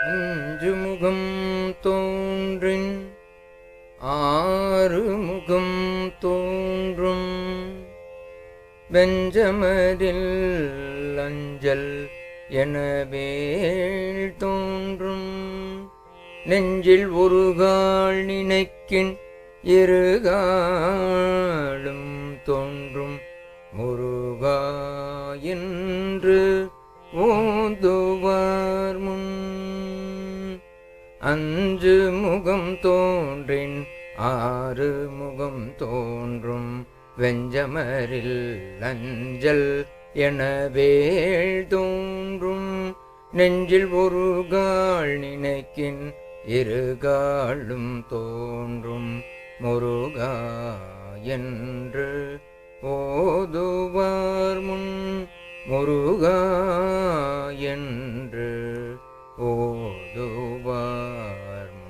அஞ்சு முகம் தோன்றின் ஆறு முகம் தோன்றும் வெஞ்சமரில் அஞ்சல் எனவேள் தோன்றும் நெஞ்சில் ஒருகால் நினைக்கின் இருகாலும் தோன்றும் முருகா என்று ஓதுவார் முன் அஞ்சு முகம் தோன்றின் ஆறு முகம் தோன்றும் வெஞ்சமரில் அஞ்சல் எனவேள் தோன்றும் நெஞ்சில் ஒருகால் நினைக்கின் இருகாலும் தோன்றும் முருகா என்று ஓதுவார் முன் முருகா என்று ஓதுவார்